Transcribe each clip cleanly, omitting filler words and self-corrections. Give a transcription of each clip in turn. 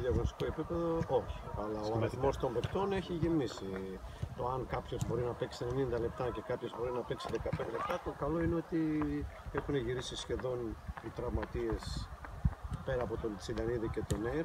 διαγωνιστικό επίπεδο όχι, αλλά ο αριθμός των παικτών έχει γεμίσει. Το αν κάποιος μπορεί να παίξει 90 λεπτά και κάποιος μπορεί να παίξει 15 λεπτά, το καλό είναι ότι έχουν γυρίσει σχεδόν οι τραυματίες πέρα από τον Τσιλιανίδη και τον Νέιρα.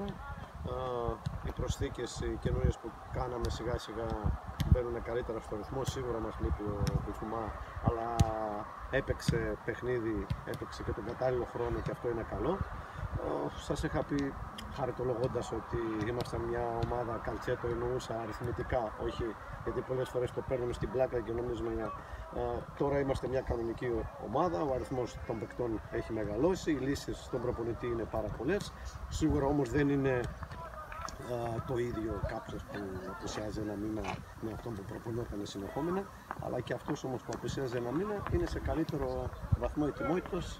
Οι προσθήκες οι καινούριες που κάναμε σιγά σιγά μπαίνουν καλύτερα στο ρυθμό. Σίγουρα μας λείπει ο Κουφουμά, αλλά έπαιξε παιχνίδι, έπαιξε και τον κατάλληλο χρόνο και αυτό είναι καλό. Σας είχα πει χαριτολογώντας ότι ήμασταν μια ομάδα καλτσέτο, εννοούσα αριθμητικά, όχι γιατί πολλές φορές το παίρνουμε στην πλάκα και νομίζουμε τώρα είμαστε μια κανονική ομάδα, ο αριθμός των παικτών έχει μεγαλώσει, οι λύσεις στον προπονητή είναι πάρα πολλές. Σίγουρα όμως δεν είναι το ίδιο κάποιος που απουσιάζει ένα μήνα με αυτόν που προπονιόταν συνεχόμενα, αλλά και αυτός όμως που απουσιάζει ένα μήνα είναι σε καλύτερο βαθμό ετοιμότητας,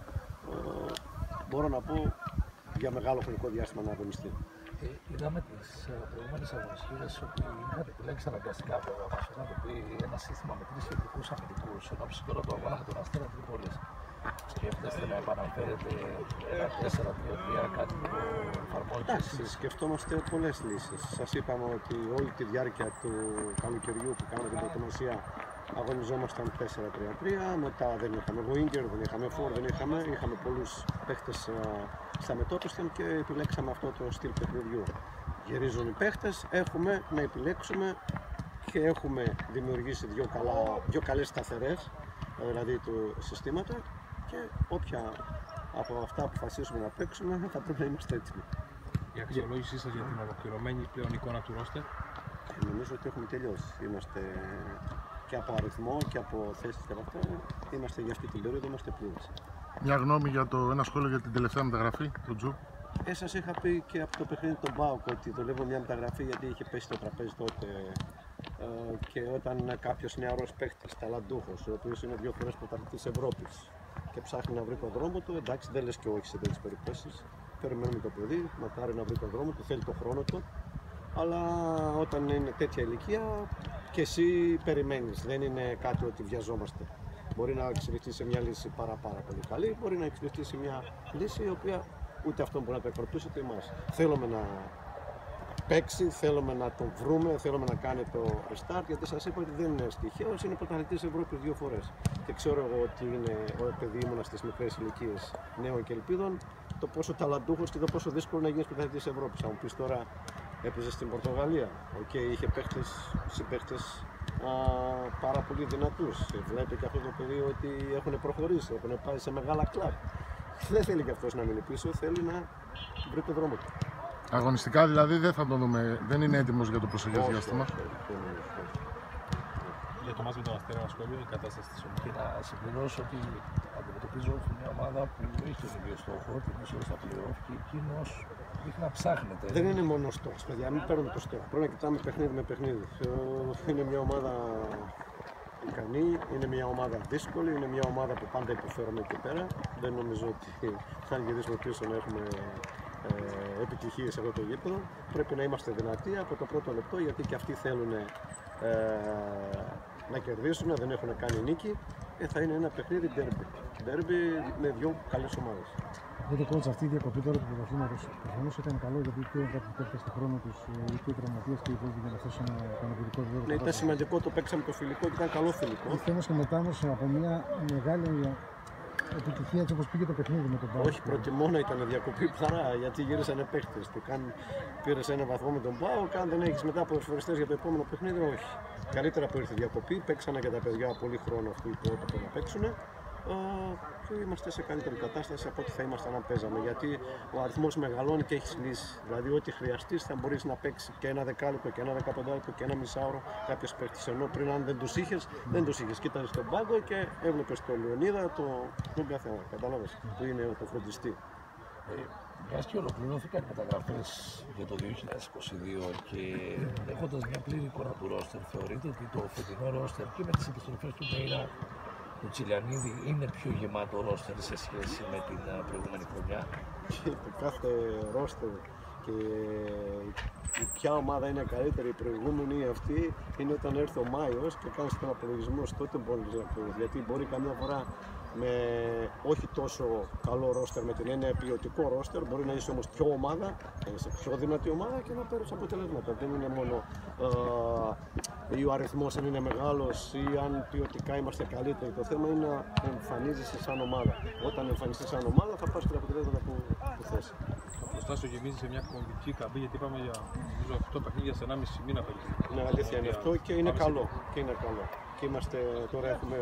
μπορώ να πω, για μεγάλο χρονικό διάστημα να αγωνιστεί. Είδαμε τις προηγούμενες αγωνιστικές ότι είχατε επιλέξει αναγκαστικά, βέβαια, μας είχατε πει ένα σύστημα με 3 κεντρικούς αμυντικούς, ενώπιση τώρα του αγώνα με τον Αστέρα Τρίπολης. Σκέφτεστε να επαναφέρετε ένα 4-3-3, κάτι που εφαρμόζετε? Εντάξει, σκεφτόμαστε πολλές λύσεις. Σας είπαμε ότι όλη τη διάρκεια του καλοκαιριού που κάναμε την προετοιμασία αγωνιζόμασταν 4-3-3, μετά δεν είχαμε winger, δεν είχαμε for, είχαμε πολλούς παίχτες στα μετώπισθεν και επιλέξαμε αυτό το στυλ παιχνιδιού. Γυρίζουν οι παίχτες, έχουμε να επιλέξουμε και έχουμε δημιουργήσει δύο καλές σταθερές, δηλαδή του συστήματα, και όποια από αυτά αποφασίσουμε να παίξουμε θα πρέπει να είμαστε έτοιμοι. Η αξιολόγησή σας για την ολοκληρωμένη πλέον εικόνα του ρόστερ? Νομίζω ότι έχουμε τελειώσει. Είμαστε και από αριθμό και από θέσεις και από αυτά. Είμαστε για αυτή την περίοδο, είμαστε πλήρες. Μια γνώμη για ένα σχόλιο για την τελευταία μεταγραφή, τον Τζου? Σας είχα πει και από το παιχνίδι των ΠΑΟΚ ότι δουλεύω μια μεταγραφή γιατί είχε πέσει το τραπέζι τότε. Και όταν κάποιος νεαρός παίχτης, ταλαντούχος, ο οποίος είναι 2 φορές πρωταθλητής Ευρώπης και ψάχνει να βρει τον δρόμο του, εντάξει, δεν λες και όχι σε τέτοιες περιπτώσεις. Περιμένουμε το παιδί, μακάρι να βρει τον δρόμο του, θέλει τον χρόνο του. Αλλά όταν είναι τέτοια ηλικία και εσύ περιμένεις, δεν είναι κάτι ότι βιαζόμαστε. Μπορεί να εξελιχθεί σε μια λύση πάρα πολύ καλή, μπορεί να εξελιχθεί σε μια λύση η οποία ούτε αυτόν μπορεί να το εκπροσωπήσει ούτε εμάς. Θέλουμε να παίξει, θέλουμε να τον βρούμε, θέλουμε να κάνει το restart, γιατί σας είπα ότι δεν είναι τυχαίος, είναι πρωταθλητής Ευρώπης 2 φορές. Και ξέρω εγώ ότι είναι επειδή ήμουνα στις μικρές ηλικίες νέων και ελπίδων, το πόσο ταλαντούχος και το πόσο δύσκολο να γίνεις πρωταθλητής Ευρώπης. Αν μου πεις τώρα, έπαιζε στην Πορτογαλία, είχε συμπαίχτες πάρα πολύ δυνατούς. Βλέπει και αυτό το παιδί ότι έχουν προχωρήσει, έχουν πάει σε μεγάλα κλαμπ. Δεν θέλει και αυτός να μείνει πίσω, θέλει να βρει τον δρόμο του. Αγωνιστικά δηλαδή δεν θα τον δούμε, δεν είναι έτοιμος για το προσεχές διάστημα. Για το μάτς με τον Αστέρα, ένα σχόλιο, η κατάσταση της ομάδας? Και να συμπληρώσω ότι αντιμετωπίζω μια ομάδα που έχει τον ίδιο στόχο, την είσοδο στα play-off, και εκείνος δείχνει να ψάχνεται. Δεν είναι μόνο στόχος, παιδιά, μην παίρνουμε το στόχο. Πρέπει να κοιτάμε παιχνίδι με παιχνίδι. Είναι μια ομάδα ικανή, είναι μια ομάδα δύσκολη, είναι μια ομάδα που πάντα υποφέρουμε εκεί πέρα. Δεν νομίζω ότι θα γυρίσουμε πίσω να έχουμε επιτυχίες σε αυτό το γήπεδο. Πρέπει να είμαστε δυνατοί από το πρώτο λεπτό, γιατί και αυτοί θέλουν να κερδίσουν, δεν έχουν κάνει νίκη. Θα είναι ένα παιχνίδι derby με 2 καλές ομάδες. Λέτε coach, αυτή η διακοπή τώρα του πρωταθλήματος προφανώς ήταν καλό, γιατί και κάποιοι παίκτες στον χρόνο τους, είτε οι τραυματίες και οι υπόλοιποι, για να φτάσουν ένα ικανοποιητικό βίντεο. Ναι, ήταν σημαντικό, το παίξαμε το φιλικό και ήταν καλό φιλικό. Ήρθε όμως και μετά από μια μεγάλη επιτυχία, έτσι όπως πήγε το παιχνίδι με τον ΠΑΟΚ. Όχι, προτιμώ να ήταν διακοπή παρά, γιατί γύρισαν παίκτες. Πήρες ένα βαθμό με τον ΠΑΟΚ, αν δεν έχεις μετά ποδοσφαιριστές για το επόμενο παιχνίδι, όχι. Καλύτερα που ήρθε διακοπή, παίξανε και τα παιδιά πολύ χρόνο αυτοί που έπρεπε να παίξουν. Και είμαστε σε καλύτερη κατάσταση από ό,τι θα ήμασταν αν παίζαμε. Γιατί ο αριθμός μεγαλώνει και έχεις λύσει. Δηλαδή, ό,τι χρειαστείς θα μπορείς να παίξεις και ένα 10 λεπτό και ένα 15 λεπτό και ένα μισάωρο κάποιος παίχτης. Ενώ πριν, αν δεν τους είχες, κοίταζες στον πάγκο και έβλεπες τον Λεωνίδα, τον καθένα. Κατάλαβες, που είναι το φροντιστή. Μιας και ολοκληρώθηκαν οι μεταγραφές για το 2022 και έχοντας μια πλήρη εικόνα του ρόστερ, θεωρείτε ότι το φετινό ρόστερ και με τις επιστροφές του Νέιρα, του Τσιλιανίδη, είναι πιο γεμάτο ρόστερ σε σχέση με την προηγούμενη χρονιά? Κάθε ρόστερ και ποια ομάδα είναι καλύτερη, η προηγούμενη ή αυτή, είναι όταν έρθει ο Μάιος και κάνεις τον απολογισμό, τότε μπορείς να πεις. Γιατί μπορεί καμιά φορά με όχι τόσο καλό ρόστερ με την έννοια ποιοτικό ρόστερ. Μπορεί να είσαι όμως πιο ομάδα, να είσαι πιο δυνατή ομάδα και να παίρνεις αποτελέσματα. Δεν είναι μόνο ή ο αριθμός αν είναι μεγάλος ή αν ποιοτικά είμαστε καλύτεροι. Το θέμα είναι να εμφανίζεσαι σαν ομάδα. Όταν εμφανιστείς σαν ομάδα θα πάρεις τα αποτελέσματα που θες. Το προστάσιο γεμίζει σε μια κομβική καμπή γιατί είπαμε για 8 παιχνίδια σε 1,5 μήνα περίπου. Ναι, αλήθεια είναι αυτό και είναι καλό. Και είμαστε, τώρα έχουμε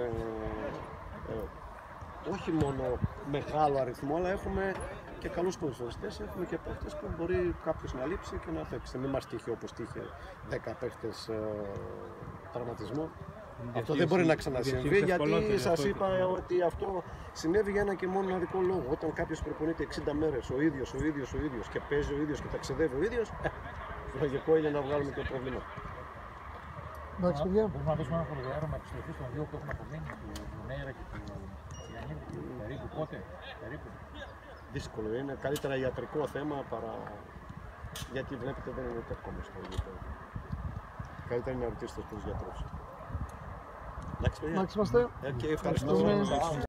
όχι μόνο μεγάλο αριθμό, αλλά έχουμε και καλούς ποδοσφαιριστές, έχουμε και παίχτες που μπορεί κάποιος να λείψει και να παίξει. Μην μας τύχει όπως τύχε 10 παίχτες τραυματισμό. Αυτό δεν μπορεί να ξανασυμβεί, γιατί σας είπα ότι αυτό συνέβη για ένα και μόνο μοναδικό λόγο. Όταν κάποιος προπονείται 60 μέρες ο ίδιος και παίζει ο ίδιος και ταξιδεύει ο ίδιος, λογικό είναι να βγάλουμε το πρόβλημα. Εντάξει, παιδιά. Μπορούμε να δώσουμε ένα χρονοδιάγραμμα επιστροφή των δύο που έχουν απομείνει, του Νέιρα και του Ιαννίδη. Περίπου πότε, περίπου. Δύσκολο είναι, καλύτερα ιατρικό θέμα παρά. Γιατί βλέπετε δεν είναι ούτε ακόμα στο γήπεδο. Καλύτερα είναι να ρωτήσετε στους γιατρούς. Εντάξει, παιδιά. Εντάξει, είμαστε. Και ευχαριστώ.